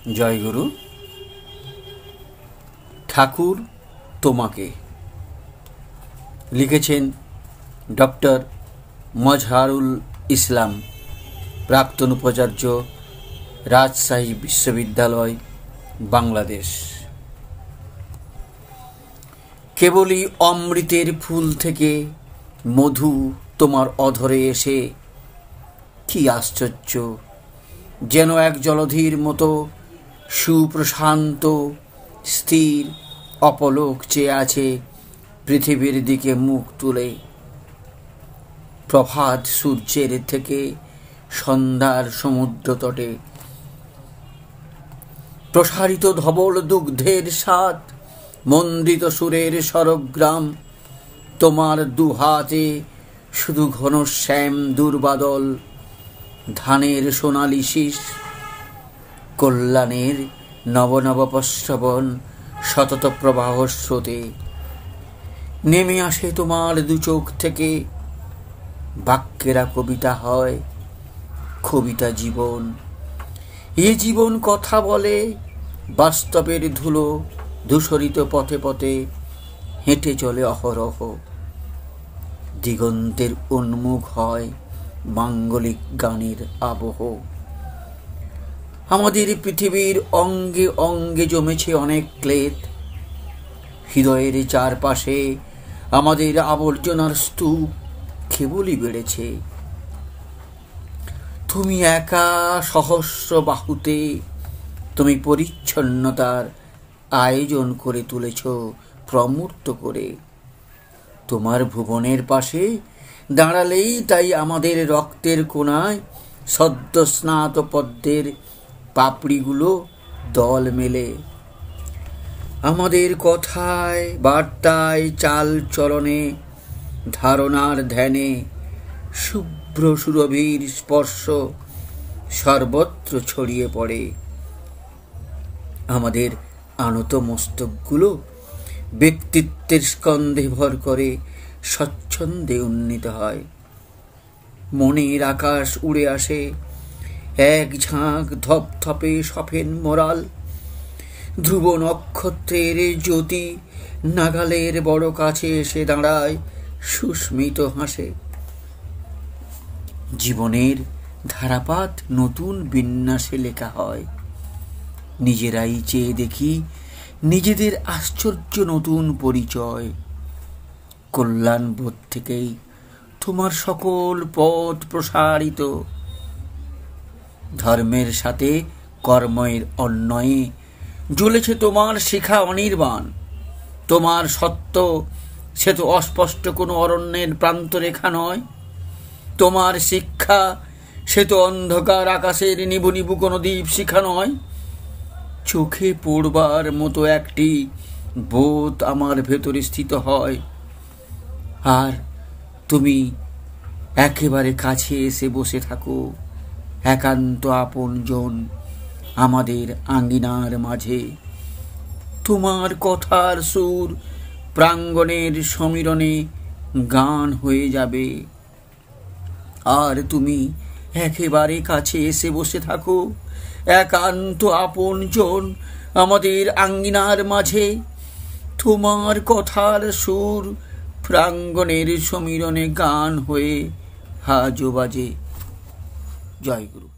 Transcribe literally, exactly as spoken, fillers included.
জয়গুরু। ঠাকুর তোমাকে লিখেছেন ডক্টর মজহারুল ইসলাম, প্রাক্তন উপাচার্য, রাজশাহী বিশ্ববিদ্যালয়, বাংলাদেশ। কেবলই অমৃতের ফুল থেকে মধু তোমার অধরে এসে, কি আশ্চর্য, যেন এক জলধির মতো সুপ্রশান্ত স্থির অপলোক চেয়ে আছে পৃথিবীর দিকে মুখ তুলে। প্রভাত সূর্যের থেকে সন্ধ্যার সমুদ্র তটে প্রসারিত ধবল দুগ্ধের স্বাদ, মন্দিত সুরের স্বরগ্রাম। তোমার দুহাতে শুধু ঘন শ্যাম দুর্বাদল, ধানের সোনালি শীষ, কল্যাণের নবনব প্রশ্রবণ সতত প্রবাহ স্রোতে নেমে আসে তোমার দু চোখ থেকে। বাক্যেরা কবিতা হয়, কবিতা জীবন। এ জীবন কথা বলে, বাস্তবের ধুলো ধূসরিত পথে পথে হেঁটে চলে অহরহ। দিগন্তের উন্মুখ হয় মাঙ্গলিক গানের আবহ। আমাদের পৃথিবীর অঙ্গে অঙ্গে জমেছে অনেক ক্লেদ, হৃদয়ের চারপাশে আমাদের আবর্জনার স্তূপ কেবলই বেড়েছে। তুমি একা সহস্র বাহুতে, তুমি পরিচ্ছন্নতার আয়োজন করে তুলেছ প্রমূর্ত করে। তোমার ভুবনের পাশে দাঁড়ালেই তাই আমাদের রক্তের কোণায় সদ্য স্নাত পদ্মের পাপড়িগুলো দল মেলে। আমাদের কথায় বার্তায় চাল চলনে ধারণার ধ্যানে শুভ্র সুরভির স্পর্শ সর্বত্র ছড়িয়ে পড়ে। আমাদের আনত মস্তকগুলো ব্যক্তিত্বের স্কন্ধে ভর করে স্বচ্ছন্দে উন্নীত হয়। মনের আকাশ উড়ে আসে এক ঝাঁক ধপধপে সফেন মোরাল। ধ্রুব নক্ষত্রের জ্যোতি নাগালের বড় কাছে এসে দাঁড়ায় সুস্মিত হাসে। জীবনের ধারাপাত নতুন বিন্যাসে লেখা হয়। নিজেরাই চেয়ে দেখি নিজেদের আশ্চর্য নতুন পরিচয়। কল্যাণবোধ থেকেই তোমার সকল পথ প্রসারিত। ধর্মের সাথে কর্মের অন্বয়ে জ্বলেছে তোমার শিখা অনির্বাণ। তোমার সত্য সে তো অস্পষ্ট কোনো অরণ্যের প্রান্তরেখা নয়। তোমার শিক্ষা সে তো অন্ধকার আকাশের নিবু নিবু কোনো দ্বীপ শিখা নয়। চোখে পড়বার মতো একটি বোধ আমার ভেতরে স্থিত হয়, আর তুমি একেবারে কাছে এসে বসে থাকো একান্ত আপনজন আমাদের আঙ্গিনার মাঝে। তোমার কথার সুর প্রাঙ্গণের সমীরণে গান হয়ে যাবে, আর তুমি একেবারে কাছে এসে বসে থাকো একান্ত আপনজন আমাদের আঙ্গিনার মাঝে। তোমার কথার সুর প্রাঙ্গণের সমীরণে গান হয়ে আজও বাজে। জয়গুরু।